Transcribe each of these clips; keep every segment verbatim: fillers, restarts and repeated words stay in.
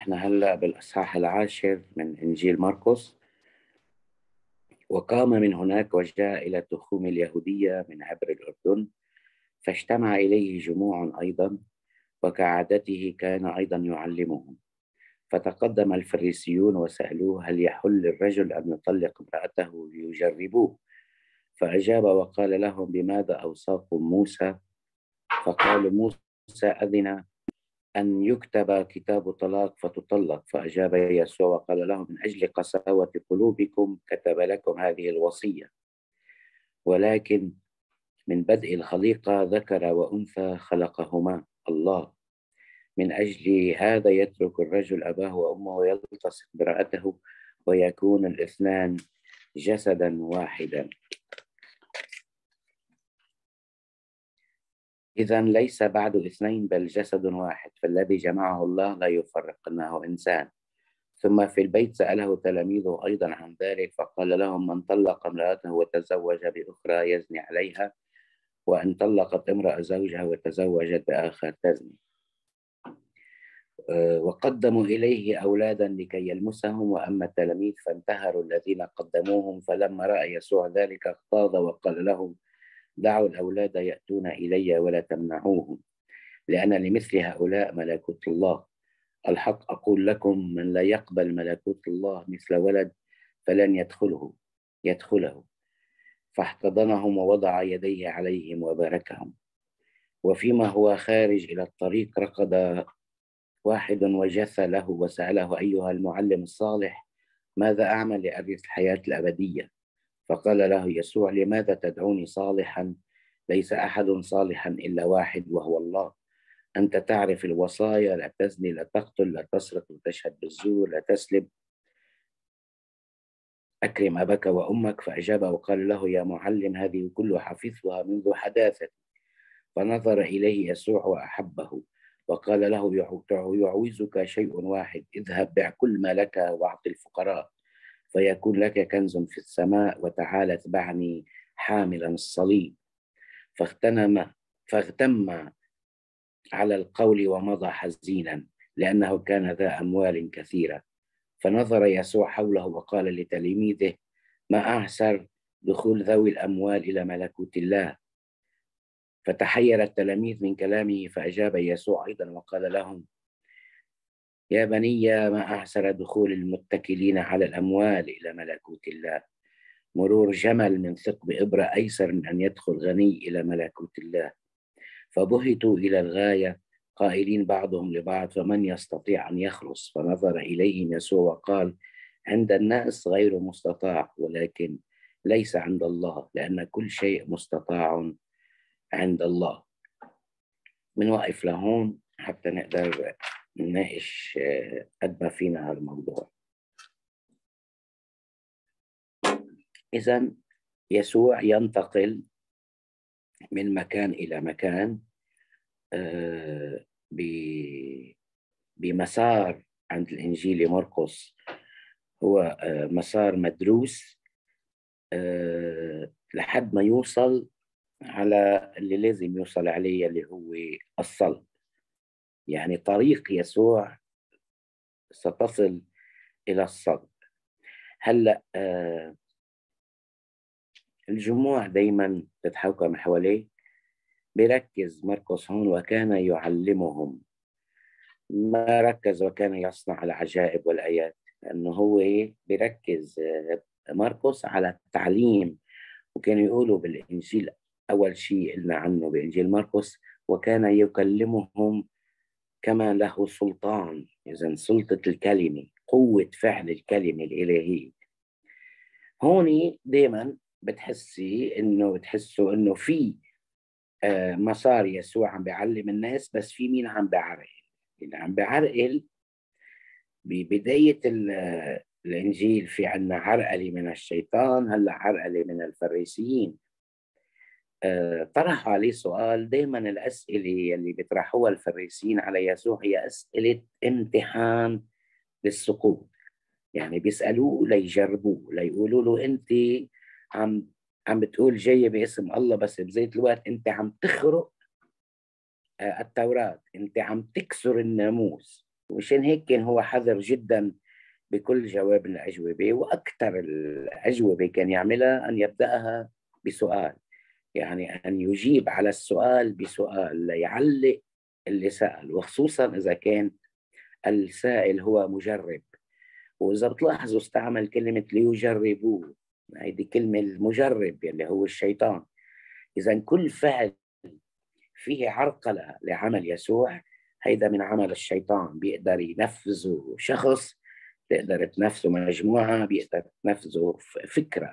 احنا هلأ بالإصحاح العاشر من إنجيل مرقس. وقام من هناك وجاء إلى تخوم اليهودية من عبر الأردن، فاجتمع إليه جموع أيضا، وكعادته كان أيضا يعلمهم. فتقدم الفريسيون وسألوه: هل يحل الرجل أن يطلق امرأته ليجربوه؟ فأجاب وقال لهم: بماذا أوصاكم موسى؟ فقالوا: موسى أذن أن يكتب كتاب طلاق فتطلق. فأجاب يسوع وقال لهم: من أجل قساوة قلوبكم كتب لكم هذه الوصية، ولكن من بدء الخليقة ذكر وأنثى خلقهما الله. من أجل هذا يترك الرجل أباه وأمه ويلتصق بامرأته، ويكون الاثنان جسدا واحدا. إذن ليس بعد اثنين بل جسد واحد، فالذي جمعه الله لا يفرقنه إنسان. ثم في البيت سأله تلاميذه أيضا عن ذلك، فقال لهم: من طلق امرأته وتزوج بأخرى يزني عليها، وإن طلقت امرأة زوجها وتزوجت بآخر تزني. وقدموا إليه أولادا لكي يلمسهم، وأما التلاميذ فانتهروا الذين قدموهم. فلما رأى يسوع ذلك اغتاظ وقال لهم: دعوا الأولاد يأتون إلي ولا تمنعوهم، لأن لمثل هؤلاء ملكوت الله. الحق أقول لكم: من لا يقبل ملكوت الله مثل ولد فلن يدخله يدخله. فاحتضنهم ووضع يديه عليهم وباركهم. وفيما هو خارج إلى الطريق ركض واحد وجث له وسأله: أيها المعلم الصالح، ماذا أعمل لأرث الحياة الأبدية؟ فقال له يسوع: لماذا تدعوني صالحا؟ ليس أحد صالحا إلا واحد، وهو الله. أنت تعرف الوصايا: لا تزني، لا تقتل، لا تسرق، لا تشهد بالزور، لا تسلب، أكرم أباك وأمك. فأجاب وقال له: يا معلم، هذه كلها حفظتها منذ حداثتي. فنظر إليه يسوع وأحبه، وقال له: يعوزك شيء واحد، اذهب بع كل ما لك واعط الفقراء، فيكون لك كنز في السماء، وتعال اتبعني حاملا الصليب. فاغتنم فاغتم على القول ومضى حزينا، لأنه كان ذا أموال كثيرة. فنظر يسوع حوله وقال لتلاميذه: ما أعسر دخول ذوي الأموال إلى ملكوت الله. فتحير التلاميذ من كلامه، فأجاب يسوع أيضا وقال لهم: يا بني، ما أعسر دخول المتكلين على الأموال إلى ملكوت الله. مرور جمل من ثقب إبرة أيسر من أن يدخل غني إلى ملكوت الله. فبهتوا إلى الغاية، قائلين بعضهم لبعض: فمن يستطيع أن يخلص؟ فنظر إليهم يسوع وقال: عند الناس غير مستطاع، ولكن ليس عند الله، لأن كل شيء مستطاع عند الله. بنوقف لهون حتى نقدر نناقش قد ما فينا هالموضوع. إذن يسوع ينتقل من مكان إلى مكان بمسار عند الإنجيل مرقس هو مسار مدروس لحد ما يوصل على اللي لازم يوصل عليه، اللي هو الصلب. يعني طريق يسوع ستصل إلى الصلب. هلأ الجموع دايما تتحوكم حواليه. بيركز مرقس هون: وكان يعلمهم. ما ركز وكان يصنع العجائب والآيات، لأنه هو بيركز مرقس على التعليم. وكانوا يقولوا بالإنجيل أول شيء قلنا عنه بإنجيل مرقس: وكان يكلمهم كما له سلطان. إذن سلطة الكلمة، قوة فعل الكلمة الإلهية. هوني دايما بتحسي إنه بتحسوا إنه في آه مسار يسوع عم بيعلم الناس، بس في مين عم بيعرقل؟ اللي عم بيعرقل ببداية الإنجيل في عنا عرقلة من الشيطان، هلأ عرقلة من الفريسيين. آه طرحوا عليه سؤال. دايما الأسئلة اللي بيطرحوها الفريسيين على يسوع هي أسئلة امتحان للسقوط. يعني بيسألوه ليجربوه، ليقولوا له: أنت عم عم بتقول جاي باسم الله، بس بذات الوقت أنت عم تخرق آه التوراة، أنت عم تكسر الناموس. ومشان هيك كان هو حذر جدا بكل جواب الأجوبة، وأكثر الأجوبة كان يعملها أن يبدأها بسؤال، يعني أن يجيب على السؤال بسؤال ليعلق اللي سأل، وخصوصا إذا كان السائل هو مجرب. وإذا بتلاحظوا استعمل كلمة ليجربوه، هذه كلمة المجرب اللي هو الشيطان. إذا كل فعل فيه عرقلة لعمل يسوع هيدا من عمل الشيطان، بيقدر ينفذه شخص، بيقدر تنفذه مجموعة، بيقدر تنفذه فكرة.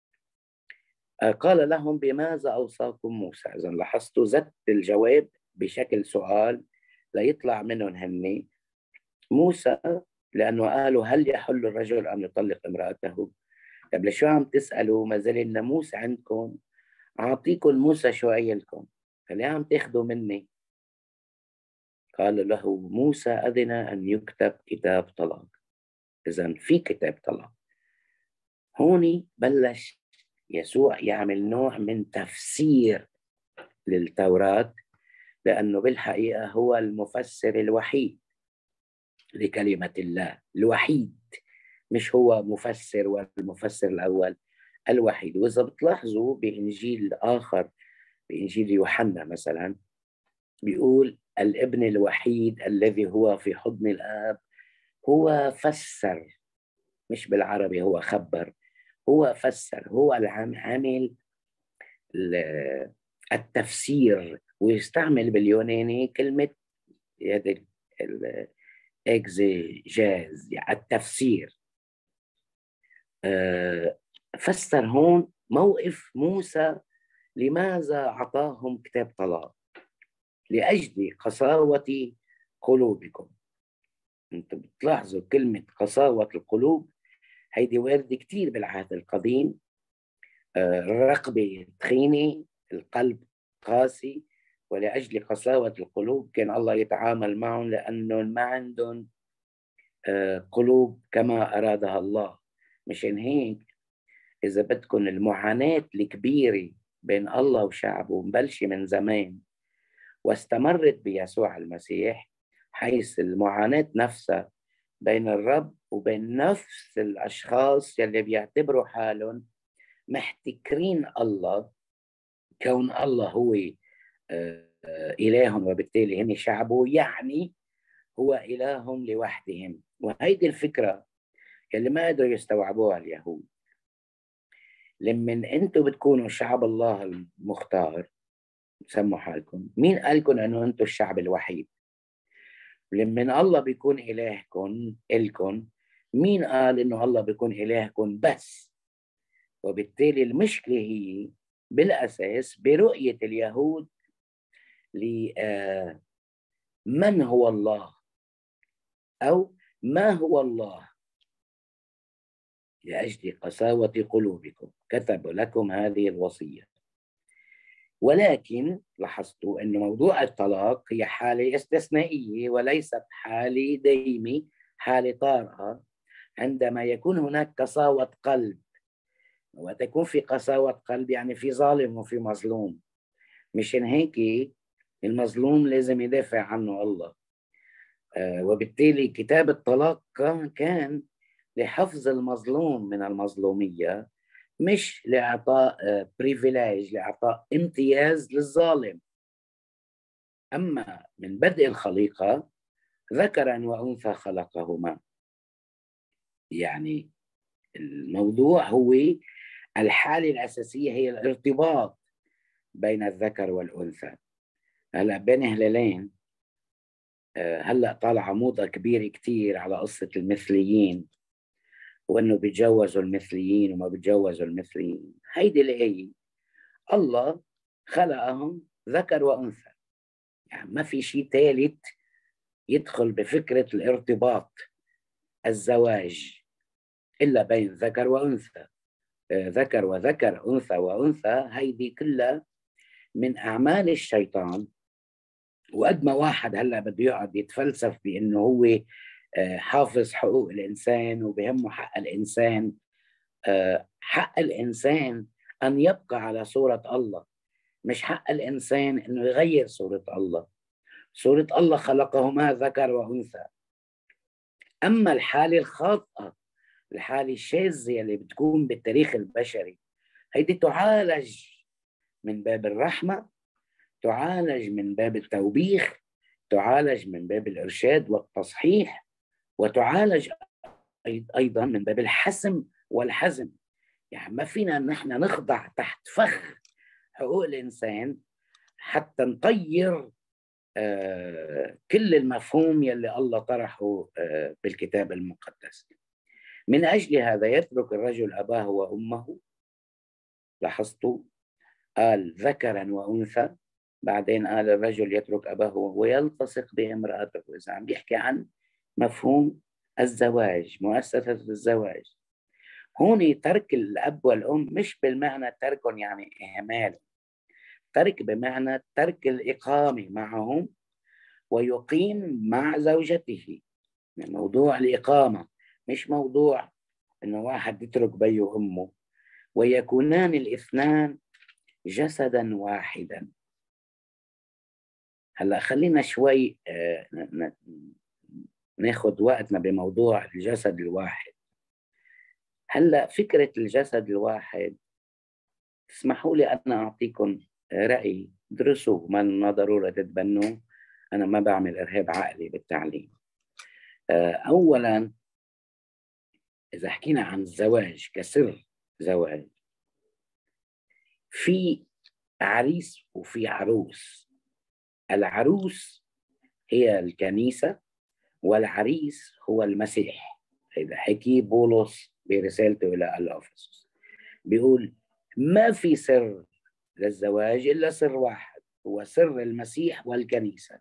قال لهم بماذا أوصاكم موسى؟ إذا لاحظتوا زدت الجواب بشكل سؤال ليطلع منهم هني موسى، لأنه قالوا هل يحل الرجل أن يطلق امرأته؟ طب لشو عم تسألوا؟ ما زال الناموس عندكم، أعطيكم موسى شو قايل لكم، فليه عم تاخذوا مني؟ قال له موسى أذن أن يكتب كتاب طلاق. إذا في كتاب طلاق. هوني بلش يسوع يعمل نوع من تفسير للتوراة، لأنه بالحقيقة هو المفسر الوحيد لكلمة الله، الوحيد، مش هو مفسر والمفسر الأول، الوحيد. وإذا بتلاحظوا بإنجيل آخر، بإنجيل يوحنا مثلا، بيقول الابن الوحيد الذي هو في حضن الآب هو فسر، مش بالعربي هو خبر، هو فسر، هو العامل التفسير. ويستعمل باليوناني كلمة الاكزيجاز، يعني التفسير. فسر هون موقف موسى، لماذا أعطاهم كتاب طلاق؟ لأجل قساوة قلوبكم. انتم بتلاحظوا كلمة قساوة القلوب هيدي واردة كتير بالعهد القديم. الرقبة تخينة، القلب قاسي، ولأجل قساوة القلوب كان الله يتعامل معهم، لأنهم ما عندهم قلوب كما أرادها الله. مشان هيك إذا بدكم المعاناة الكبيرة بين الله وشعبه مبلشة من زمان، واستمرت بيسوع المسيح، حيث المعاناة نفسها بين الرب وبين نفس الأشخاص يلي بيعتبروا حالهم محتكرين الله، كون الله هو إلههم وبالتالي هم شعبه، يعني هو إلههم لوحدهم. وهيدي الفكرة اللي ما قدروا يستوعبوها اليهود. لمن أنتوا بتكونوا شعب الله المختار سموا حالكم، مين قالكم أنه أنتوا الشعب الوحيد؟ لمن الله بيكون إلهكم إلكم، مين قال أنه الله بيكون إلهكم بس؟ وبالتالي المشكلة هي بالأساس برؤية اليهود لمن هو الله أو ما هو الله. لأجل قساوة قلوبكم كتب لكم هذه الوصية. ولكن لاحظتوا أن موضوع الطلاق هي حالة استثنائية وليست حالة دائمة، حالة طارئة عندما يكون هناك قساوة قلب. وتكون في قساوة قلب يعني في ظالم وفي مظلوم، مشان هيك المظلوم لازم يدافع عنه الله. آه وبالتالي كتاب الطلاق كان لحفظ المظلوم من المظلومية، مش لإعطاء بريفيليج، لإعطاء امتياز للظالم. أما من بدء الخليقة ذكرا وأنثى خلقهما، يعني الموضوع هو الحالة الأساسية هي الارتباط بين الذكر والأنثى. هلأ بين هلالين هلأ طالعة موضة كبيرة كتير على قصة المثليين، وأنه بيتجوزوا المثليين وما بيتجوزوا المثليين. هيدي الآية الله خلقهم ذكر وأنثى، يعني ما في شيء ثالث يدخل بفكرة الارتباط الزواج إلا بين ذكر وأنثى. ذكر وذكر، أنثى وأنثى، هيدي كلها من أعمال الشيطان. وقد ما واحد هلأ بده يقعد يتفلسف بأنه هو حافظ حقوق الإنسان وبهمه حق الإنسان، حق الإنسان أن يبقى على صورة الله، مش حق الإنسان أنه يغير صورة الله. صورة الله خلقهما ذكر وأنثى، أما الحالة الخاطئة، الحالة الشاذة اللي بتكون بالتاريخ البشري، هيدي تعالج من باب الرحمة، تعالج من باب التوبيخ، تعالج من باب الإرشاد والتصحيح، وتعالج أيضا من باب الحسم والحزم. يعني ما فينا نحن نخضع تحت فخ حقوق الإنسان حتى نطير آه كل المفهوم يلي الله طرحه آه بالكتاب المقدس. من أجل هذا يترك الرجل أباه وأمه، لاحظتوا قال ذكرا وأنثى، بعدين قال الرجل يترك أباه ويلتصق بامرأته. إذا عم بيحكي عن مفهوم الزواج، مؤسسة الزواج. هون ترك الأب والأم مش بالمعنى تركهم يعني إهمال، ترك بمعنى ترك الإقامة معهم ويقيم مع زوجته. يعني موضوع الإقامة مش موضوع إنه واحد يترك بيه وأمه، ويكونان الاثنان جسدا واحدا. هلا خلينا شوي ناخد وقتنا بموضوع الجسد الواحد. هلا فكرة الجسد الواحد، تسمحوا لي أنا أعطيكم رأي، درسوه ما ضرورة تتبنوه، أنا ما بعمل إرهاب عقلي بالتعليم. أولا إذا حكينا عن الزواج كسر زواج، في عريس وفي عروس. العروس هي الكنيسة والعريس هو المسيح. إذا حكي بولس برسالته إلى الأفسس بيقول ما في سر للزواج إلا سر واحد، هو سر المسيح والكنيسة.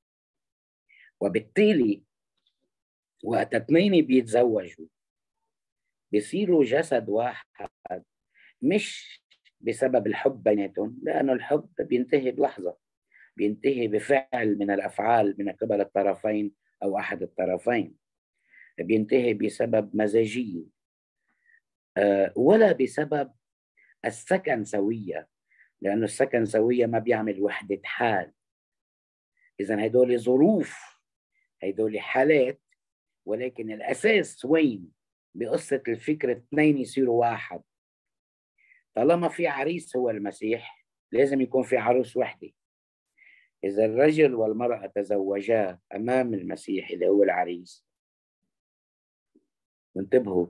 وبالتالي وقت اثنين بيتزوجوا بيصيروا جسد واحد، مش بسبب الحب بيناتهم، لأنه الحب بينتهي بلحظة، بينتهي بفعل من الأفعال من قبل الطرفين أو أحد الطرفين، بينتهي بسبب مزاجية ولا بسبب السكن سوية، لأنه السكن سوية ما بيعمل وحدة حال. إذن هدول ظروف، هدول حالات، ولكن الأساس وين؟ بقصة الفكرة اثنين يصيروا واحد. طالما في عريس هو المسيح لازم يكون في عروس وحدة. إذا الرجل والمرأة تزوجا أمام المسيح اللي هو العريس، وانتبهوا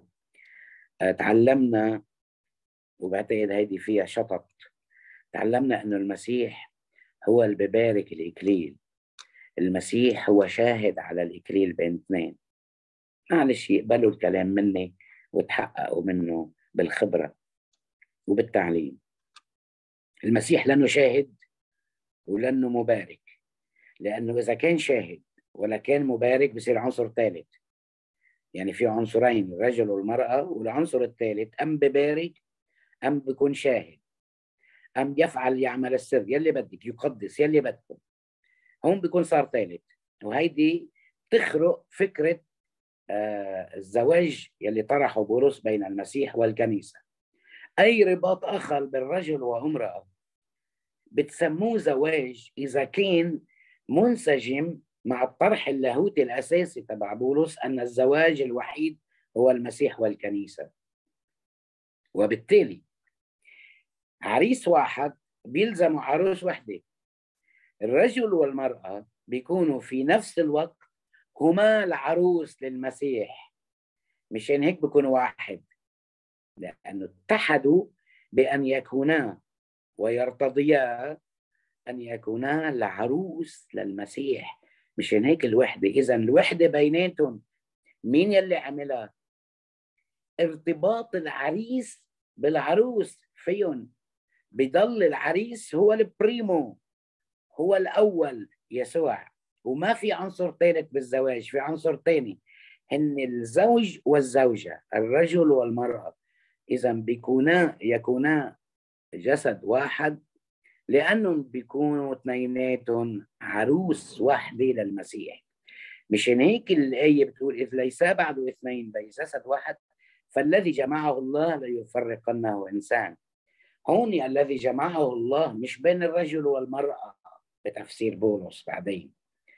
تعلمنا، وبعتقد هيدي فيها شطط، تعلمنا أنه المسيح هو اللي ببارك الإكليل. المسيح هو شاهد على الإكليل بين اثنين. معلش يقبلوا الكلام مني وتحققوا منه بالخبرة وبالتعليم. المسيح لأنه شاهد ولأنه مبارك، لأنه إذا كان شاهد ولا كان مبارك بصير عنصر ثالث. يعني في عنصرين، الرجل والمرأة، والعنصر الثالث أم ببارك أم بيكون شاهد أم يفعل يعمل السر يلي بدك، يقدس يلي بدكم. هون بيكون صار ثالث. وهيدي تخرق فكرة آه الزواج يلي طرحه بولس بين المسيح والكنيسة. أي رباط آخر بالرجل وامرأة بتسموه زواج إذا كان منسجم مع الطرح اللاهوتي الأساسي تبع بولس أن الزواج الوحيد هو المسيح والكنيسة. وبالتالي عريس واحد بيلزم عروس وحدة. الرجل والمرأة بيكونوا في نفس الوقت هما العروس للمسيح، مشان هيك بيكونوا واحد، لأنه اتحدوا بأن يكونا ويرتضيا أن يكونا العروس للمسيح. مشان هيك الوحدة. إذن الوحدة بيناتهم مين يلي عملها؟ ارتباط العريس بالعروس فيهم. بيضل العريس هو البريمو، هو الأول، يسوع. وما في عنصر ثالث بالزواج، في عنصر ثاني، هن الزوج والزوجة، الرجل والمرأة. إذا بيكونا يكونا جسد واحد لأنهم بيكونوا اثنيناتهم عروس واحدة للمسيح. مشان هيك الآية بتقول إذ ليس بعد اثنين بل جسد واحد فالذي جمعه الله لا يفرقنه إنسان. هون الذي جمعه الله مش بين الرجل والمرأة بتفسير بولس بعدين،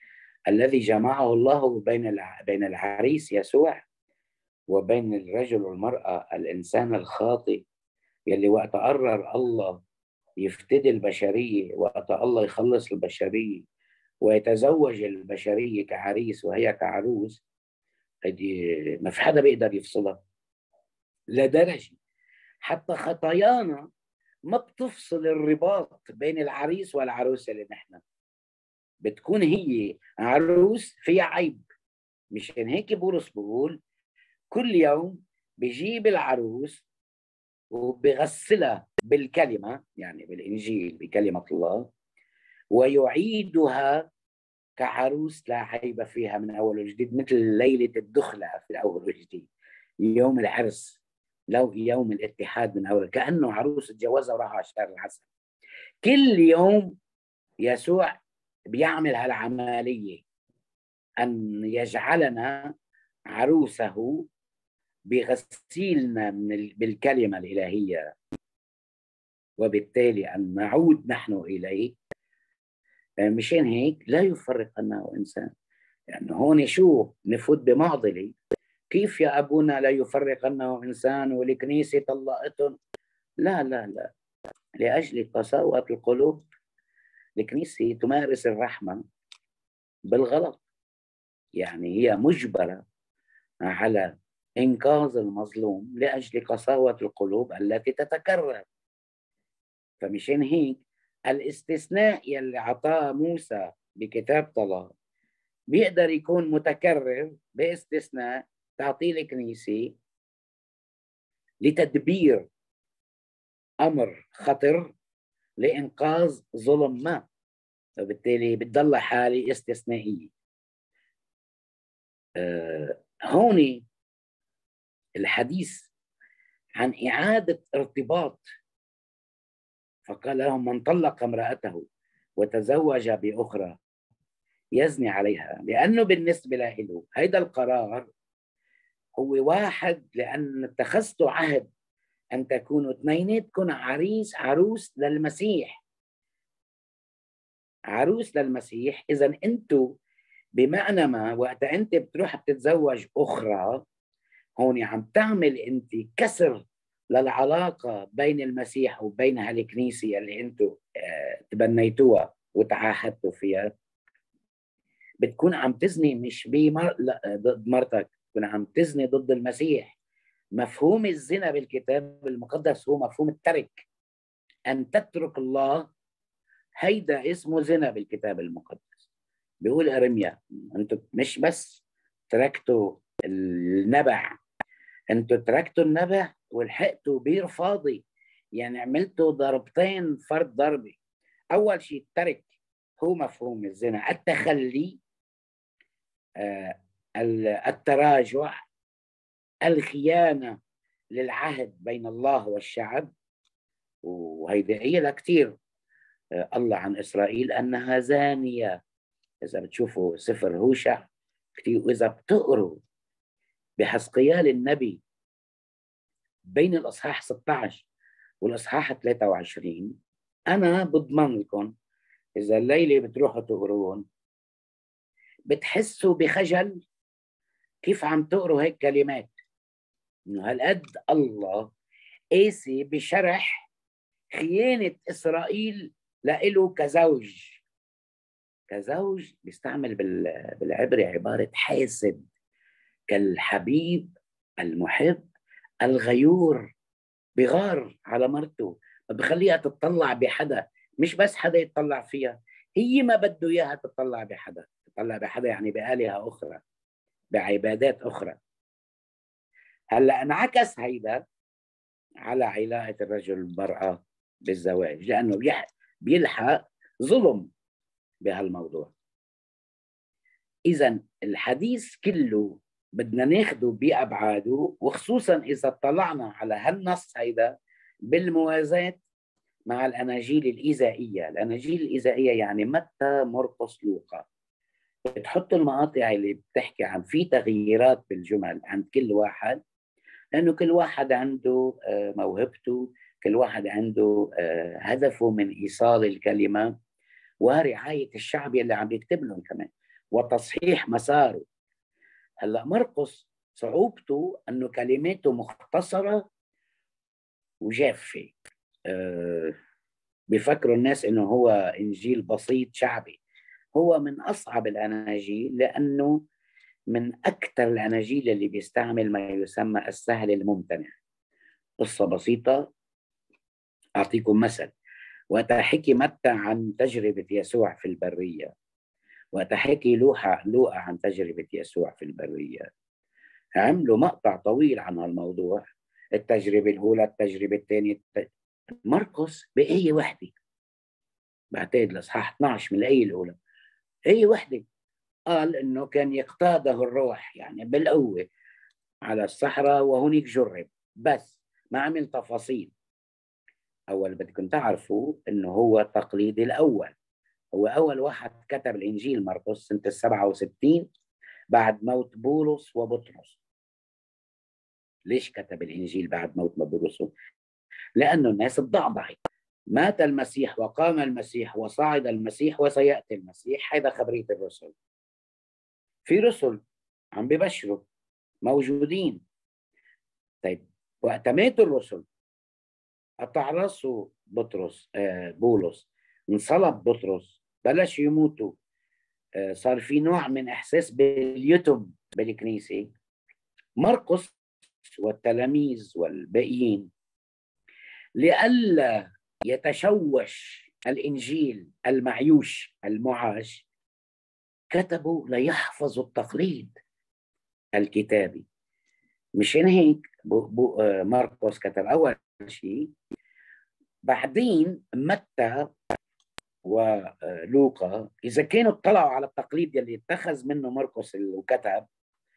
الذي جمعه الله بين بين العريس يسوع وبين الرجل والمرأة، الإنسان الخاطئ يلي وقت قرر الله يفتدي البشرية، وقت الله يخلص البشرية ويتزوج البشرية كعريس وهي كعروس، هذه ما في حدا بيقدر يفصلها لدرجة حتى خطايانا ما بتفصل الرباط بين العريس والعروسة اللي نحن بتكون هي عروس فيها عيب. مشان هيك بولس بقول كل يوم بيجيب العروس وبغسلها بالكلمة، يعني بالإنجيل بكلمة الله، ويعيدها كعروس لا عيب فيها من أول وجديد، مثل ليلة الدخلة في الأول وجديد، يوم العرس، لو يوم الاتحاد من أول، كأنه عروس تجوزها وراح على شهر العسل. كل يوم يسوع بيعمل هالعملية أن يجعلنا عروسه بغسيلنا من بالكلمة الإلهية، وبالتالي أن نعود نحن إليه. مشان هيك لا يفرق أنه إنسان، يعني هون شو نفوت بمعضلة، كيف يا أبونا لا يفرق أنه إنسان والكنيسة طلقتهم؟ لا لا لا، لأجل قساوة القلوب الكنيسة تمارس الرحمة بالغلط، يعني هي مجبرة على إنقاذ المظلوم لأجل قساوة القلوب التي تتكرر. فمشان هيك الاستثناء يلي عطاه موسى بكتاب طلاق بيقدر يكون متكرر باستثناء تعطيه الكنيسة لتدبير أمر خطر لإنقاذ ظلم ما، وبالتالي بتضل حالة استثنائية. آه هون الحديث عن إعادة ارتباط، فقال لهم من طلق امرأته وتزوج بأخرى يزني عليها، لأنه بالنسبة له هيدا القرار هو واحد، لأن اتخذتوا عهد أن تكونوا اثنيناتكم عريس عروس للمسيح، عروس للمسيح. إذا أنتوا بمعنى ما وقت أنت بتروح بتتزوج أخرى، هون عم تعمل أنت كسر للعلاقة بين المسيح وبين هالكنيسة اللي أنتوا اه تبنيتوها وتعاهدتوا فيها. بتكون عم تزني مش بمر... ضد مرتك، بتكون عم تزني ضد المسيح. مفهوم الزنا بالكتاب المقدس هو مفهوم الترك، أن تترك الله، هيدا اسمه زنا بالكتاب المقدس. بيقول إرميا أنتوا مش بس تركتوا النبع، أنتوا تركتوا النبع ولحقتوا بير فاضي، يعني عملتوا ضربتين فرد ضربة. أول شيء الترك هو مفهوم الزنا، التخلي، آه التراجع، الخيانة للعهد بين الله والشعب. وهيدا هي لها كتير آه الله عن إسرائيل أنها زانية. إذا بتشوفوا سفر هوشع كتير، وإذا بتقروا بحزقيال النبي بين الأصحاح ستة عشر والأصحاح ثلاثة وعشرين، أنا بضمن لكم إذا الليلة بتروحوا تقروهم بتحسوا بخجل كيف عم تقروا هيك كلمات، إنه هالقد الله قاسي بشرح خيانة إسرائيل لإله كزوج. كزوج بيستعمل بالعبري عبارة حاسد، كالحبيب المحب الغيور، بغار على مرته، بخليها تتطلع بحدا، مش بس حدا يتطلع فيها، هي ما بده إياها تتطلع بحدا. تتطلع بحدا يعني بآلهة أخرى، بعبادات أخرى. هلأ انعكس هيدا على علاقة الرجل والمرأة بالزواج، لأنه بيلحق ظلم بهالموضوع. إذن الحديث كله بدنا ناخده بأبعاده، وخصوصا إذا اطلعنا على هالنص هيدا بالموازاة مع الأناجيل الإيزائية. الأناجيل الإيزائية يعني متى مرقس لوقا، بتحط المقاطع اللي بتحكي عن في تغييرات بالجمل عند كل واحد، لأنه كل واحد عنده موهبته، كل واحد عنده هدفه من إيصال الكلمة ورعاية الشعب اللي عم يكتب لهم كمان. وتصحيح مساره. هلا مرقس صعوبته أنه كلماته مختصرة وجافة. أه بيفكروا الناس أنه هو إنجيل بسيط شعبي. هو من أصعب الأناجيل، لأنه من أكثر الأناجيل اللي بيستعمل ما يسمى السهل الممتنع. قصة بسيطة أعطيكم مثل. وتحكي متى عن تجربة يسوع في البرية، وتحكي لوحة لوقا عن تجربة يسوع في البرية. عملوا مقطع طويل عن هالموضوع، التجربة الأولى، التجربة الثانية. الت... مرقس بآية واحدة، بعتقد الإصحاح اثني عشر من الآية الأولى، آية واحدة قال إنه كان يقتاده الروح يعني بالقوة على الصحراء وهناك جرب، بس ما عمل تفاصيل. أول بدكم تعرفوا إنه هو تقليدي الأول. هو أول واحد كتب الإنجيل مرقس سنة السبعة وستين بعد موت بولس وبطرس. ليش كتب الإنجيل بعد موت بولس؟ لأنه الناس تضعضعت. مات المسيح وقام المسيح وصعد المسيح وسيأتي المسيح. هذا خبرية الرسل. في رسل عم ببشروا موجودين. طيب وقت ماتوا الرسل قطع راسه بطرس آه بولس، انصلب بطرس، بلش يموتوا. آه صار في نوع من إحساس باليتم بالكنيسة. مرقس والتلاميذ والباقيين لئلا يتشوش الإنجيل المعيوش المعاش كتبوا ليحفظوا التقليد الكتابي. مشان هيك بو بو مرقس كتب أول شيء، بعدين متى ولوقا إذا كانوا اطلعوا على التقليد اللي اتخذ منه مرقس وكتب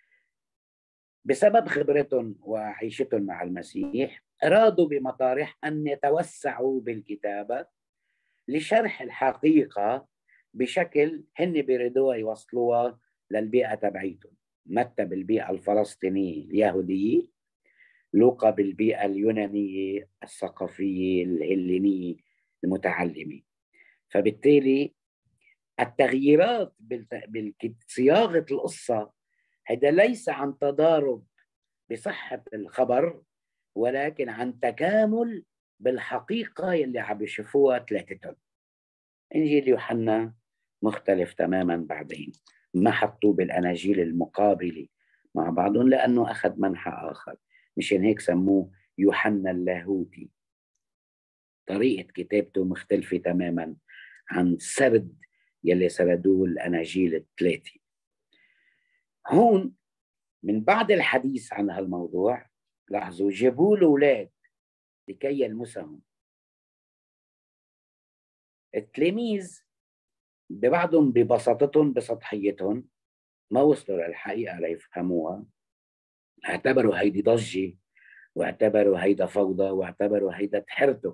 بسبب خبرتهم وعيشتهم مع المسيح، أرادوا بمطارح أن يتوسعوا بالكتابة لشرح الحقيقة بشكل هن بيريدوها يوصلوها للبيئة تبعيتهم. متى بالبيئة الفلسطينية اليهودية، لوقا بالبيئة اليونانية الثقافية الهلينية المتعلمة. فبالتالي التغييرات بصياغة القصة هذا ليس عن تضارب بصحة الخبر، ولكن عن تكامل بالحقيقة اللي عم يشوفوها ثلاثتهم. إنجيل يوحنا مختلف تماما، بعدين ما حطوه بالأناجيل المقابلة مع بعضهم لأنه أخذ منحى آخر. مشان هيك سموه يوحنا اللاهوتي. طريقة كتابته مختلفة تماما عن سرد يلي سردوه الأناجيل الثلاثة. هون من بعد الحديث عن هالموضوع لاحظوا جابوا له أولاد لكي يلمسهم. التلاميذ ببعضهم ببساطتهم بسطحيتهم ما وصلوا للحقيقة ليفهموها، اعتبروا هيدي ضجة، واعتبروا هيدا فوضى، واعتبروا هيدا تحرته.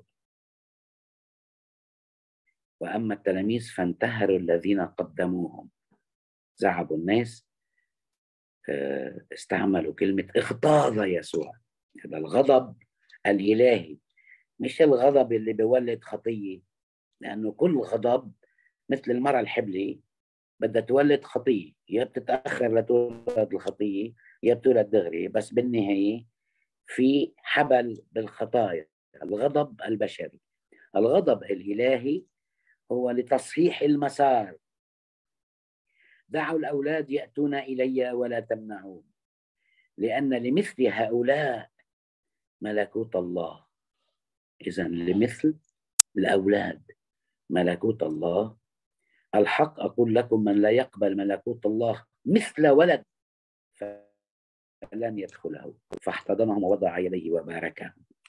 وأما التلاميذ فانتهروا الذين قدموهم. زعبوا الناس، استعملوا كلمة اغتاظ يسوع. هذا الغضب الإلهي، مش الغضب اللي بيولد خطية، لأنه كل غضب مثل المرأة الحبلة بدها تولد خطية، يا بتتأخر لتولد الخطية يا بتولد دغري، بس بالنهاية في حبل بالخطايا. الغضب البشري. الغضب الإلهي هو لتصحيح المسار. دعوا الأولاد يأتون إلي ولا تمنعون، لأن لمثل هؤلاء ملكوت الله. إذن لمثل الأولاد ملكوت الله. الحق أقول لكم من لا يقبل ملكوت الله مثل ولد فلن يدخله. فاحتضنهم ووضع يديه وباركهم.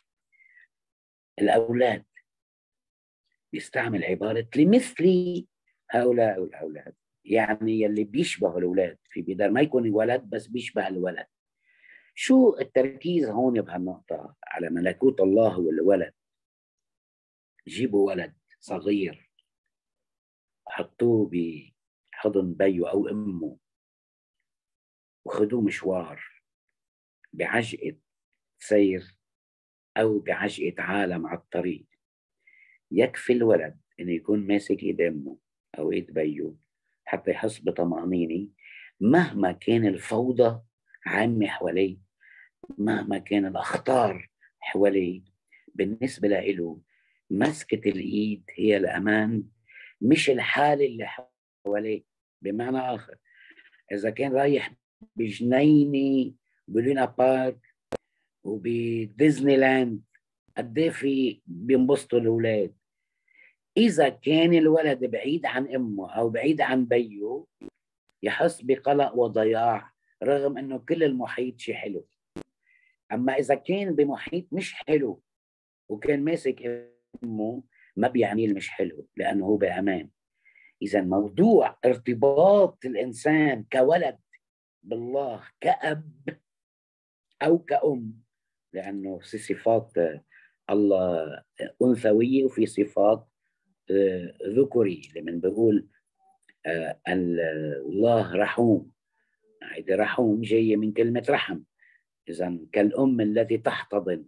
الأولاد بيستعمل عبارة لمثل هؤلاء الأولاد، يعني يلي بيشبه الأولاد، في بدل ما يكون ولد بس بيشبه الولد. شو التركيز هون بهالنقطة على ملكوت الله والولد؟ جيبوا ولد صغير حطوه بحضن بيه أو أمه وخدوه مشوار بعجقة سير أو بعجقة عالم على الطريق. يكفي الولد إنه يكون ماسك إيد أمه أو إيد بيه حتى يحس بطمأنينة مهما كان الفوضى عامة حواليه، مهما كان الأخطار حواليه. بالنسبة له مسكة الإيد هي الأمان، مش الحالة اللي حواليه. بمعنى آخر، إذا كان رايح بجنينة بلونا بارك وبديزني لاند، قد ايه في بينبسطوا الأولاد. إذا كان الولد بعيد عن أمه أو بعيد عن بيه، يحس بقلق وضياع رغم أنه كل المحيط شيء حلو. أما إذا كان بمحيط مش حلو وكان ماسك أمه، ما بيعني مش حلو لأنه هو بأمان. إذا موضوع ارتباط الإنسان كولد بالله كأب أو كأم، لأنه في صفات الله أنثوية وفي صفات ذكري. لمن بيقول الله رحوم، هيدي رحوم جاية من كلمة رحم. إذا كالأم التي تحتضن.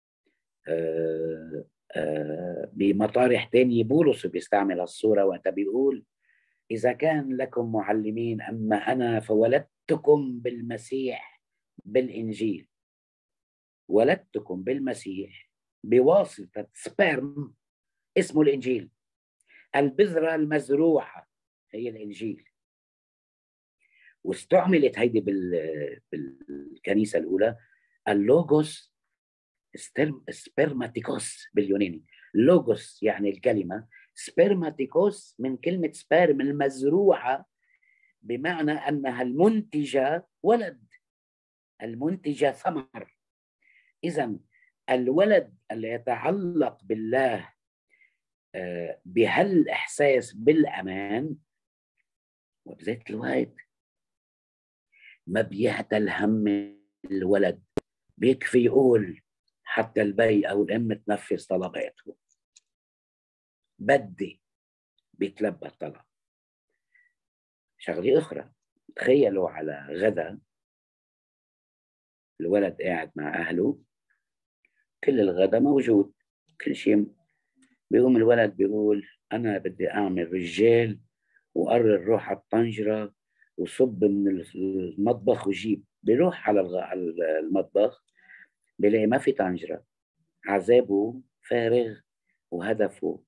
بمطارح تانية بولس بيستعمل الصورة وقت بيقول إذا كان لكم معلمين أما أنا فولدتكم بالمسيح بالإنجيل. ولدتكم بالمسيح بواسطة سبرم اسمه الإنجيل. البذرة المزروعة هي الإنجيل، واستعملت هيدي بالكنيسة الأولى اللوغوس سبرماتيكوس باليوناني. لوغوس يعني الكلمة، سبرماتيكوس من كلمة سبرم المزروعة، بمعنى أنها المنتجة ولد، المنتجة ثمر. إذن الولد اللي يتعلق بالله بهالإحساس بالأمان، وبذات الوقت ما بيهدى الهم الولد، بيكفي يقول حتى البي أو الأم تنفذ طلباته، بدي بيتلبى الطلب. شغلة أخرى، تخيلوا على غدا الولد قاعد مع أهله، كل الغدا موجود، كل شيء. بيقوم الولد بيقول أنا بدي أعمل رجال وقرر روح على الطنجرة وصب من المطبخ وجيب. بيروح على المطبخ بيلاقي ما في طنجرة، عذابه فارغ وهدفه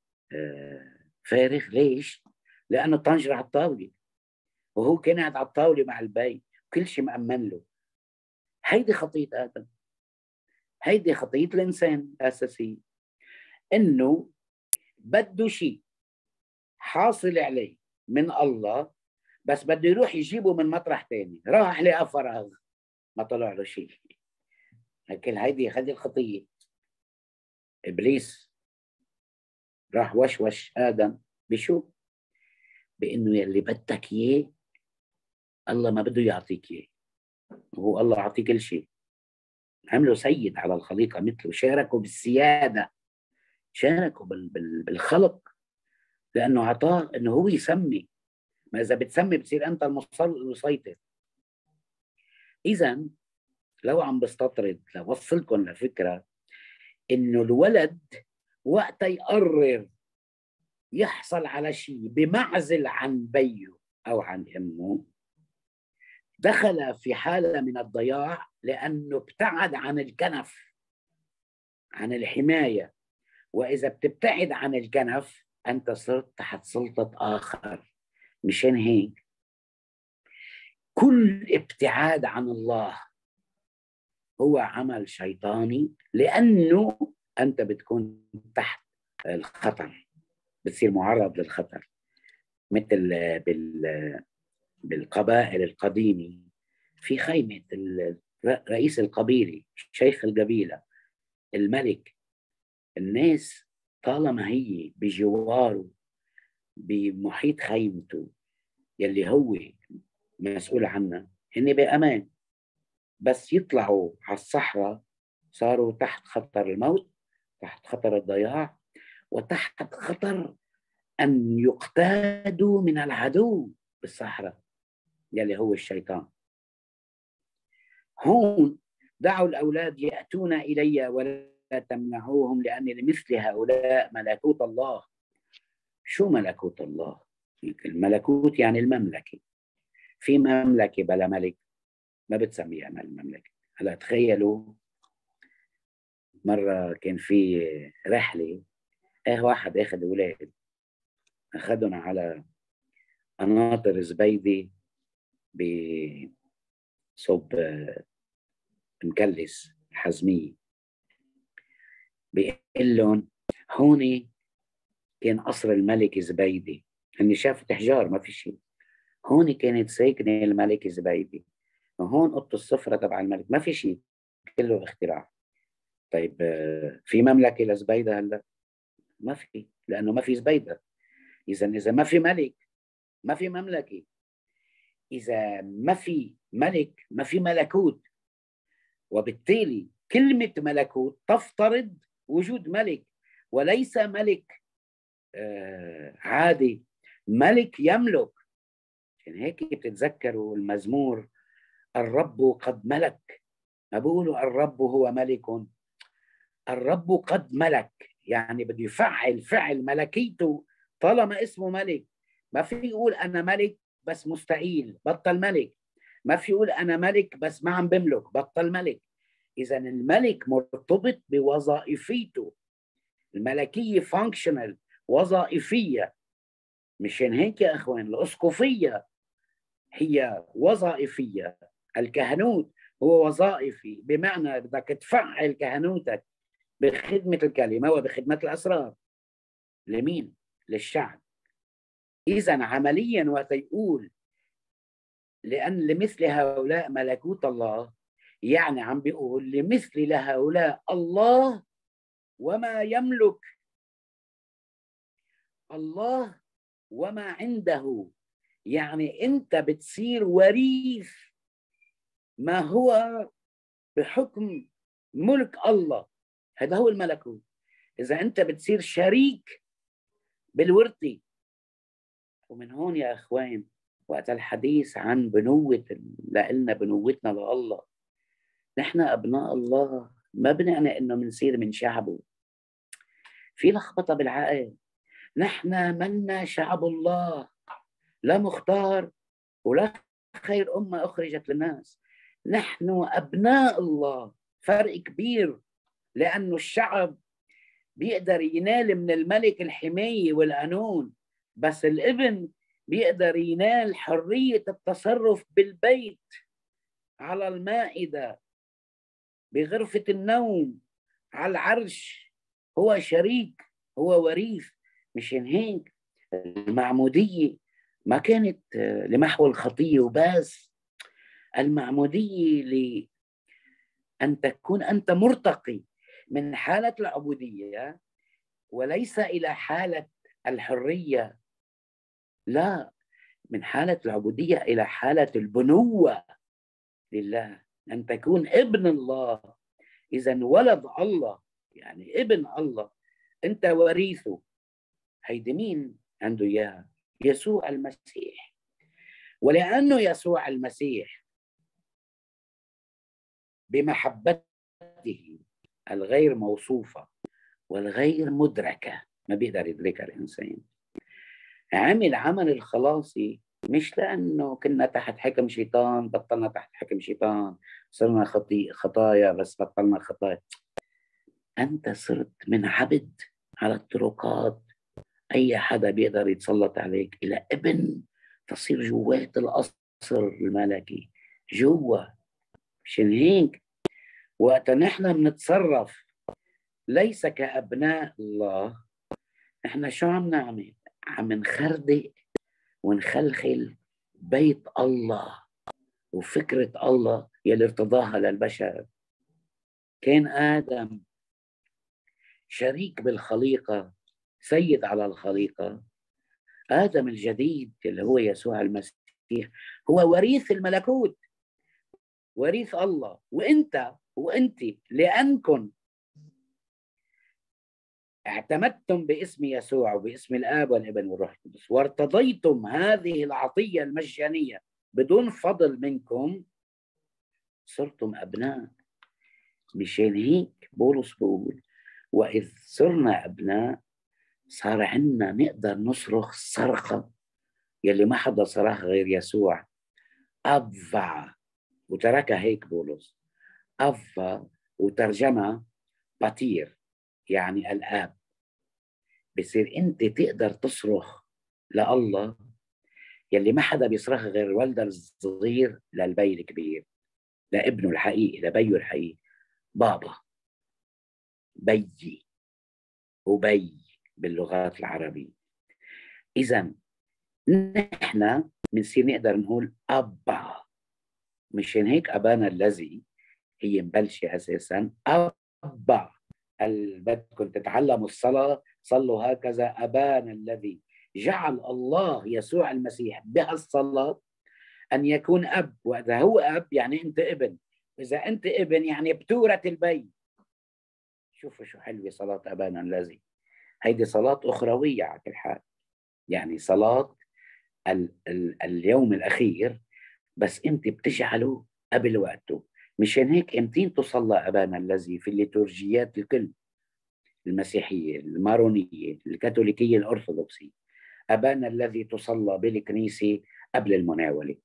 فارغ. ليش؟ لأنه الطنجرة على الطاولة وهو كان قاعد على الطاولة مع البي، كل شيء مأمن له. هيدي خطية آدم، هيدي خطية الإنسان الأساسية، إنه بده شيء حاصل عليه من الله، بس بده يروح يجيبه من مطرح تاني. راح لقى فراغ، ما طلع له شيء. لكن هيدي هذه الخطية. إبليس راح وشوش آدم بشو؟ بإنه يلي بدك إياه الله ما بده يعطيك إياه، وهو الله يعطي كل شيء. عمله سيد على الخليقة مثله، شاركوا بالسيادة، شاركوا بالخلق، لأنه عطاه إنه هو يسمي. ما إذا بتسمي بتصير أنت المسيطر. إذا لو عم بستطرد لوصلكم لفكرة إنه الولد وقت يقرر يحصل على شيء بمعزل عن بيه أو عن أمه، دخل في حالة من الضياع، لأنه ابتعد عن الكنف، عن الحماية. وإذا بتبتعد عن الكنف أنت صرت تحت سلطة آخر. مشان هيك كل ابتعاد عن الله هو عمل شيطاني، لأنه أنت بتكون تحت الخطر، بتصير معرض للخطر. مثل بال بالقبائل القديمة، في خيمة رئيس القبيلة، شيخ القبيلة، الملك، الناس طالما هي بجواره بمحيط خيمته يلي هو مسؤول عنها، هن بأمان. بس يطلعوا على الصحراء صاروا تحت خطر الموت، تحت خطر الضياع، وتحت خطر أن يقتادوا من العدو بالصحراء يلي هو الشيطان. هون دعوا الأولاد يأتون إلي ولا تمنعوهم، لأن لمثل هؤلاء ملكوت الله. شو ملكوت الله؟ الملكوت يعني المملكة. في مملكة بلا ملك ما بتسميها المملكة. هلا تخيلوا مرة كان في رحلة، ايه واحد اخذ اولاد اخذهم على قناطر زبيدة بصوب مكلس حزمية، بيقول لهم هون كان قصر الملك زبيدة، هني شافت حجار ما في شيء، هون كانت ساكنة الملك زبيدة، وهون أوضة السفرة تبع الملك، ما في شيء، كله اختراع. طيب في مملكة لزبيدة هلا؟ ما في، لأنه ما في زبيدة. إذا إذا ما في ملك ما في مملكة، إذا ما في ملك ما في ملكوت، وبالتالي كلمة ملكوت تفترض وجود ملك، وليس ملك آه عادي، ملك يملك. عشان هيك بتتذكروا المزمور الرب قد ملك، ما بيقولوا الرب هو ملك، الرب قد ملك، يعني بده يفعل فعل ملكيته طالما اسمه ملك. ما في يقول أنا ملك بس مستقيل، بطل ملك. ما في يقول أنا ملك بس ما عم بملك، بطل ملك. إذا الملك مرتبط بوظائفيته، الملكية فانكشنال، وظائفية. مشان هيك يا أخوان الأسقفية هي وظائفية، الكهنوت هو وظائفي، بمعنى بدك تفعل كهنوتك بخدمة الكلمة وبخدمة الأسرار. لمين؟ للشعب. إذا عمليا وقت يقول لأن لمثل هؤلاء ملكوت الله، يعني عم بيقول لمثل لهؤلاء الله وما يملك، الله وما عنده، يعني أنت بتصير وريث ما هو بحكم ملك الله، هذا هو الملكوت. إذا أنت بتصير شريك بالورثة. ومن هون يا أخوان وقت الحديث عن بنوة لنا بنوتنا لله، نحن أبناء الله ما بنعني إنه منصير من شعبه. في لخبطة بالعقل، نحن منا شعب الله، لا مختار ولا خير أمة أخرجت للناس، نحن أبناء الله. فرق كبير، لأنه الشعب بيقدر ينال من الملك الحماية والقانون، بس الابن بيقدر ينال حرية التصرف بالبيت، على المائدة، بغرفة النوم، على العرش. هو شريك، هو وريث. مشان هيك المعمودية ما كانت لمحو الخطية وبس، المعمودية لأن تكون أنت مرتقي من حالة العبودية وليس إلى حالة الحرية، لا، من حالة العبودية إلى حالة البنوة لله، أن تكون ابن الله. إذا ولد الله يعني ابن الله، أنت وريثه. هيدي مين عنده إياها؟ يسوع المسيح. ولأنه يسوع المسيح بمحبته الغير موصوفة والغير مدركة، ما بيقدر يدركها الإنسان، عمل عمل الخلاصي، مش لأنه كنا تحت حكم شيطان بطلنا تحت حكم شيطان، صرنا خطي خطايا بس بطلنا خطايا. أنت صرت من عبد على الطرقات، أي حدا بيقدر يتسلط عليك، إلى ابن تصير جوات القصر الملكي جوا. مشان هيك وقت نحن بنتصرف ليس كأبناء الله، نحن شو عم نعمل؟ عم نخردق ونخلخل بيت الله وفكرة الله يلي ارتضاها للبشر. كان آدم شريك بالخليقة، سيد على الخليقة. آدم الجديد اللي هو يسوع المسيح هو وريث الملكوت، وريث الله. وانت وانت لأنكم اعتمدتم باسم يسوع وباسم الآب والابن والروح القدس وارتضيتم هذه العطية المجانية بدون فضل منكم، صرتم أبناء. مشان هيك بولس بيقول وإذ صرنا أبناء صار عنا نقدر نصرخ صرخة يلي ما حدا صرخ غير يسوع أبا، وتركها هيك بولس أبا، وترجمها باتير يعني الآب. بصير أنت تقدر تصرخ لله يلي ما حدا بيصرخ غير الولد الصغير للبي الكبير، لابنه الحقيقي، لبيه الحقيقي، بابا، بيي، وبي باللغات العربية. إذا نحن بنصير نقدر نقول أبا. مشان هيك أبانا الذي هي مبلشة أساسا أبا. بدكم تتعلموا الصلاة، صلوا هكذا: أبانا الذي. جعل الله يسوع المسيح بهالصلاة أن يكون أب، وإذا هو أب يعني أنت ابن، إذا أنت ابن يعني بتورة البي. شوفوا شو حلوة صلاة أبانا الذي. هيدي صلاة أخروية على كل حال، يعني صلاة ال ال اليوم الأخير، بس أنت بتجعله قبل وقته. مشان هيك امتين تصلى أبانا الذي في الليتورجيات الكل، المسيحية، المارونية، الكاثوليكية، الأرثوذكسية. أبانا الذي تصلى بالكنيسة قبل المناولة.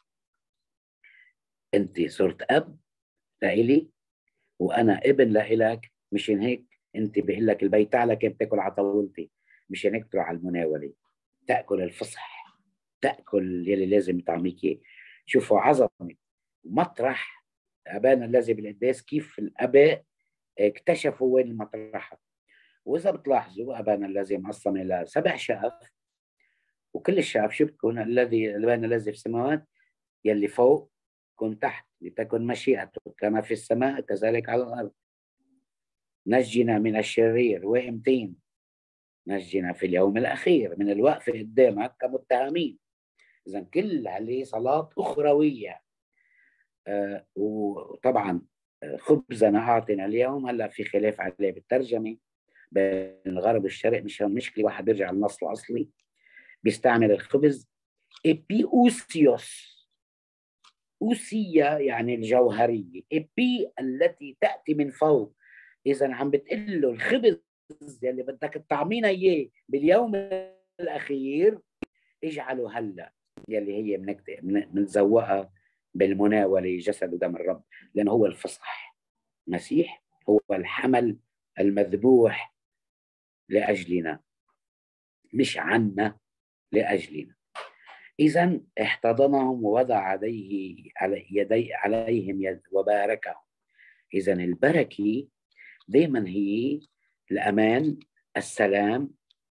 أنت صرت أب لإلي وأنا ابن لإلك، مشان هيك أنت بقول لك البيت تعالى كيف تاكل على طاولتي، مشان هيك تروح على المناولة تأكل الفصح، تأكل يلي لازم تعميك إياه. شوفوا عظمة مطرح أبانا الذي بالقداس، كيف الآباء اكتشفوا وين المطرحة. وإذا بتلاحظوا أبانا الذي مقسم إلى سبع شقف، وكل الشقف شو بتكون؟ الذي أبانا الذي في السماوات، يلي فوق كن تحت، لتكن مشيئته كما في السماء كذلك على الأرض. نجنا من الشرير، وإمتين؟ نجنا في اليوم الأخير من الوقفة قدامك كمتهمين. إذا كل هذه صلاة أخروية. آه وطبعا خبزنا أعطنا اليوم، هلا في خلاف عليه بالترجمة بين الغرب والشرق، مش مشكلة، واحد بيرجع النص الأصلي بيستعمل الخبز إبيوسيوس. أوسية يعني الجوهرية، إبي التي تأتي من فوق. إذا عم بتقول له الخبز اللي بدك تطعمينا إياه باليوم الأخير اجعله هلا، يلي هي منتزوقها بالمناولة جسد ودم الرب، لأنه هو الفصح. المسيح هو الحمل المذبوح لأجلنا، مش عنا، لأجلنا. إذا احتضنهم ووضع يديه على يدي عليهم يد وباركهم. إذا البركة دائما هي الأمان، السلام،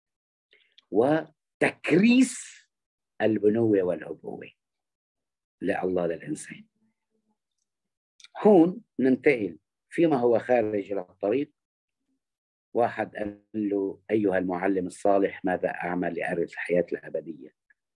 وتكريس البنوة والأبوة لله للإنسان. هون ننتقل فيما هو خارج الطريق. واحد قال له: أيها المعلم الصالح، ماذا أعمل لأرث الحياة الأبدية؟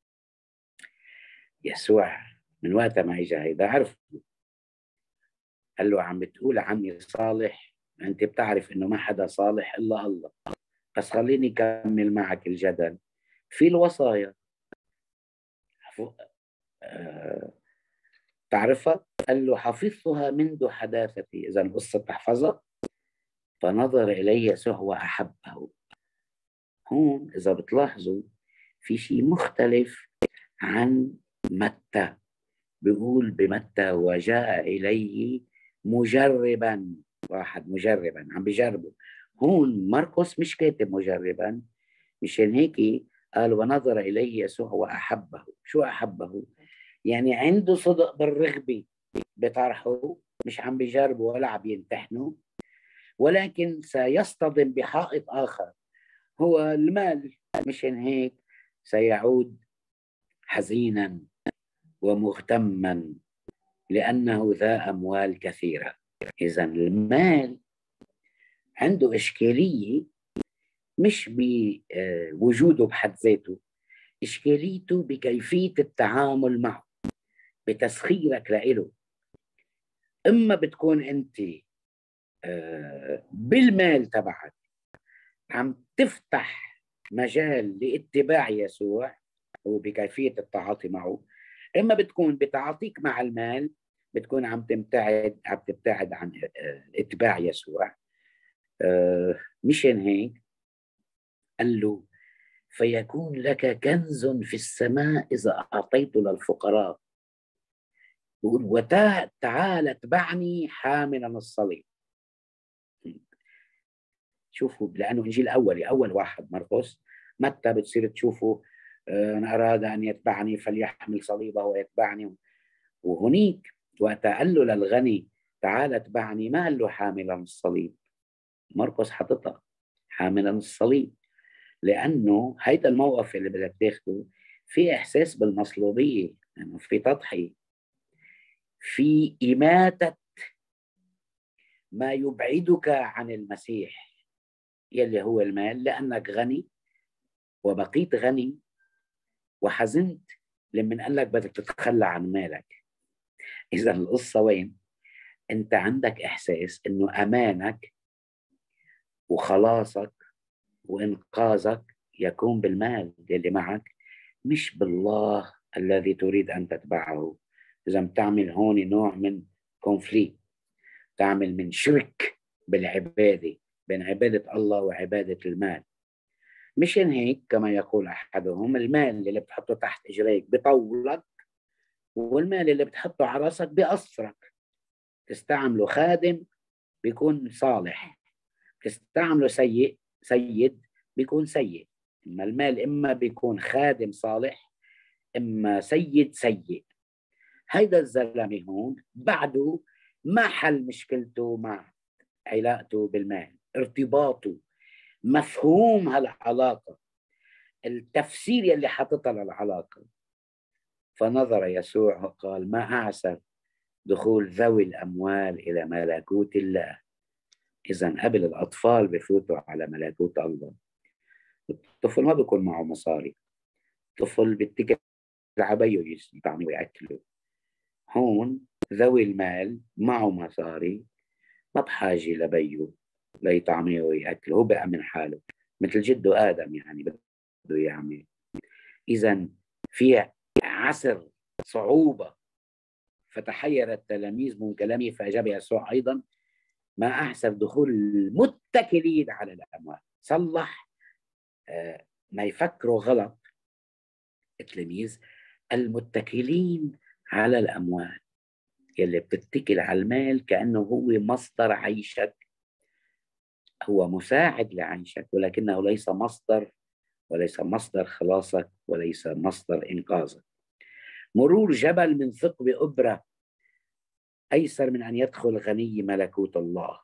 يسوع من وقت ما اجى هيدا عرف، قال له: عم بتقول عني صالح، انت بتعرف انه ما حدا صالح الا الله، بس خليني كمل معك الجدل في الوصايا. أه... تعرفها؟ قال له: حفظتها منذ حداثتي. اذا القصه تحفظها. فنظر اليه يسوع واحبه. هون اذا بتلاحظوا في شيء مختلف عن متى. بيقول بمتى: وجاء إليه مجربا. واحد مجربا عم بيجربه. هون مرقس مش كاتب مجربا، مشان هيك قال: ونظر إليه يسوع وأحبه. شو أحبه؟ يعني عنده صدق بالرغبة بطرحه، مش عم بيجربه ولا عم يمتحنه، ولكن سيصطدم بحائط آخر هو المال. مشان هيك سيعود حزينا ومغتما لأنه ذا أموال كثيرة. إذا المال عنده إشكالية، مش بوجوده بحد ذاته، إشكاليته بكيفية التعامل معه، بتسخيرك لإله. إما بتكون أنت بالمال تبعك عم تفتح مجال لاتباع يسوع وبكيفية التعاطي معه، إما بتكون بتعاطيك مع المال بتكون عم تبتعد عم تبتعد عن اتباع يسوع. مشان هيك قال له: فيكون لك كنز في السماء إذا أعطيت للفقراء. يقول وتعال اتبعني حاملا الصليب. شوفوا، لأنه إنجيل أولي، أول واحد مرقس. متى بتصير تشوفوا من أراد أن يتبعني فليحمل صليبه ويتبعني. وهنيك وقت قال له للغني تعال اتبعني ما قال له حاملا الصليب، مرقس حطتها حاملا الصليب، لأنه هيدا الموقف اللي بدك تاخده في إحساس بالمصلوبية، يعني أنه في تضحية، في إماتة ما يبعدك عن المسيح يلي هو المال، لأنك غني وبقيت غني وحزنت لمن قال لك بدك تتخلى عن مالك. إذا القصة وين؟ أنت عندك إحساس أنه أمانك وخلاصك وإنقاذك يكون بالمال اللي معك، مش بالله الذي تريد أن تتبعه. إذا بتعمل هون نوع من كونفليكت، تعمل من شرك بالعبادة بين عبادة الله وعبادة المال. مشان هيك كما يقول أحدهم المال اللي بتحطه تحت إجريك بطولك، والمال اللي بتحطه على راسك بأسرك. تستعمله خادم بيكون صالح، تستعمله سيء سيد بيكون سيء. إما المال إما بيكون خادم صالح إما سيد سيء. هيدا الزلمة هون بعده ما حل مشكلته مع علاقته بالمال، ارتباطه، مفهوم هالعلاقة، التفسير يلي حاططها للعلاقة. فنظر يسوع وقال ما أعسر دخول ذوي الأموال إلى ملكوت الله. إذن قبل الأطفال بفوتوا على ملكوت الله. الطفل ما بيكون معه مصاري، الطفل بيتكل على يطعمي ويأكله. هون ذوي المال معه مصاري، ما بحاجة لبيه ليطعميه ويأكله، هو بقى من حاله مثل جده آدم يعني بده يعمل. إذن في عسر صعوبة، فتحير التلاميذ من كلامه فأجاب يسوع أيضا ما أحسب دخول المتكلين على الأموال. صلح آه ما يفكروا غلط التلاميذ، المتكلين على الأموال يلي بتتكل على المال كأنه هو مصدر عيشك، هو مساعد لعيشك ولكنه ليس مصدر، وليس مصدر خلاصك، وليس مصدر إنقاذك. مرور جبل من ثقب إبرة أيسر من أن يدخل غني ملكوت الله.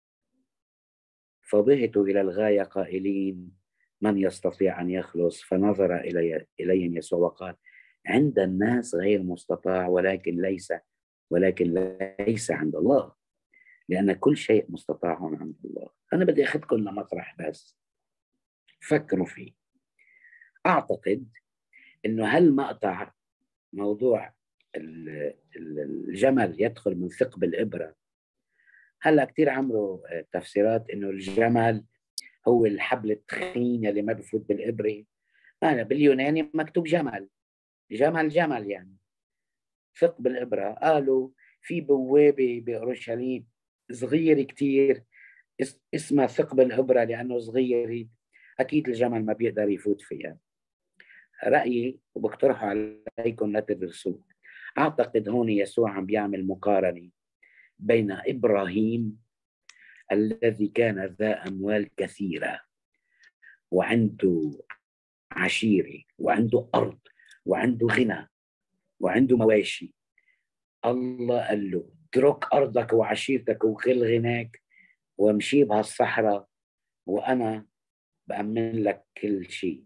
فبهتوا إلى الغاية قائلين من يستطيع أن يخلص؟ فنظر إلي إليهم يسوع وقال عند الناس غير مستطاع ولكن ليس ولكن ليس عند الله، لأن كل شيء مستطاع عند الله. أنا بدي أخذكم لمطرح بس فكروا فيه. أعتقد أنه هالمقطع موضوع الجمل يدخل من ثقب الإبرة، هلا كتير عملوا تفسيرات انه الجمل هو الحبل التخين اللي ما بفوت بالإبرة. أنا باليوناني مكتوب جمل، جمل جمل يعني ثقب الإبرة. قالوا في بوابة بأورشليم صغير كتير اسمها ثقب الإبرة لأنه صغير، أكيد الجمل ما بيقدر يفوت فيها. رأيي وبقترح عليكم لا تدرسوه. أعتقد هون يسوع عم بيعمل مقارنة بين إبراهيم الذي كان ذا أموال كثيرة وعنده عشيرة وعنده أرض وعنده غنى وعنده مواشي. الله قال له اترك أرضك وعشيرتك وكل غناك وامشي بهالصحراء وأنا بأمن لك كل شيء.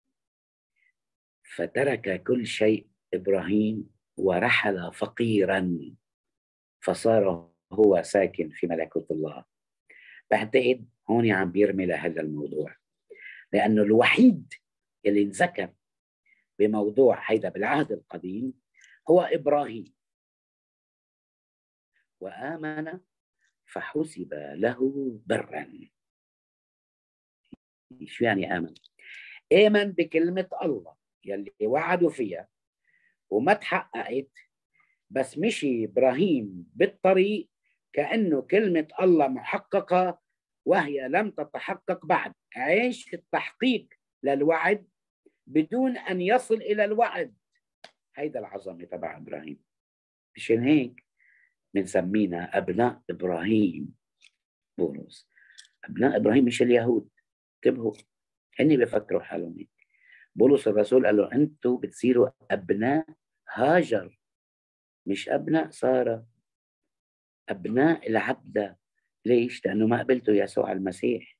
فترك كل شيء إبراهيم ورحل فقيرا فصار هو ساكن في ملكوت الله. بعتقد هون عم بيرمي لهذا الموضوع، لأنه الوحيد اللي انذكر بموضوع هيدا بالعهد القديم هو إبراهيم. وآمن فحسب له برا. شو يعني آمن؟ آمن بكلمة الله يلي وعدوا فيها وما تحققت، بس مشي إبراهيم بالطريق كأنه كلمة الله محققة وهي لم تتحقق بعد. عيش التحقيق للوعد بدون أن يصل إلى الوعد. هيدا العظمة تبع إبراهيم. مشان هيك بنسمينا أبناء إبراهيم. بولس أبناء إبراهيم مش اليهود، انتبهوا، هني بيفكروا حالهم هيك. بولس الرسول قال له أنتوا بتصيروا أبناء هاجر، مش أبناء سارة، أبناء العبدة. ليش؟ لأنه ما قبلتوا يسوع المسيح.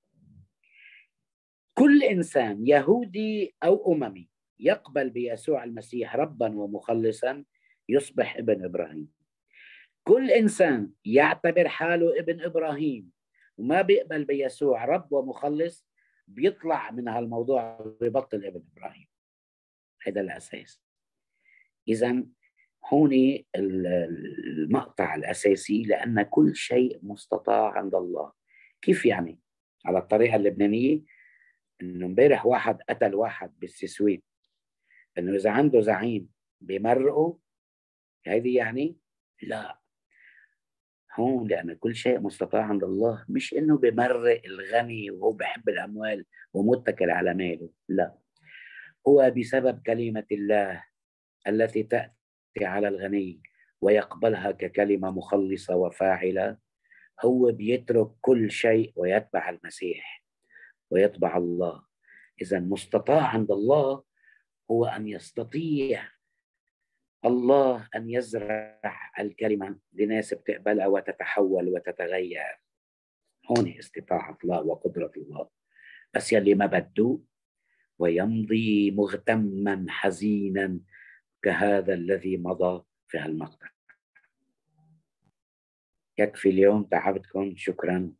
كل إنسان يهودي أو أممي يقبل بيسوع المسيح ربا ومخلصا يصبح ابن إبراهيم. كل إنسان يعتبر حاله ابن إبراهيم وما بيقبل بيسوع رب ومخلص بيطلع من هالموضوع ويبطل ابن إبراهيم. هذا الأساس. إذن هون المقطع الأساسي، لأن كل شيء مستطاع عند الله. كيف يعني؟ على الطريقة اللبنانية، إنه امبارح واحد قتل واحد بالسويد، إنه إذا عنده زعيم بمرقه، هذه يعني لا. هون لأن كل شيء مستطاع عند الله، مش إنه بمرق الغني وهو بحب الأموال ومتكل على ماله، لا، هو بسبب كلمة الله التي تأتي على الغني ويقبلها ككلمة مخلصة وفاعلة، هو بيترك كل شيء ويتبع المسيح ويتبع الله. إذا مستطاع عند الله هو أن يستطيع الله أن يزرع الكلمة لناس بتقبلها وتتحول وتتغير. هون استطاعة الله وقدرة الله. بس يلي ما بده ويمضي مغتما حزينا كهذا الذي مضى في هالمقطع. يكفي اليوم، تعبتكم، شكرا.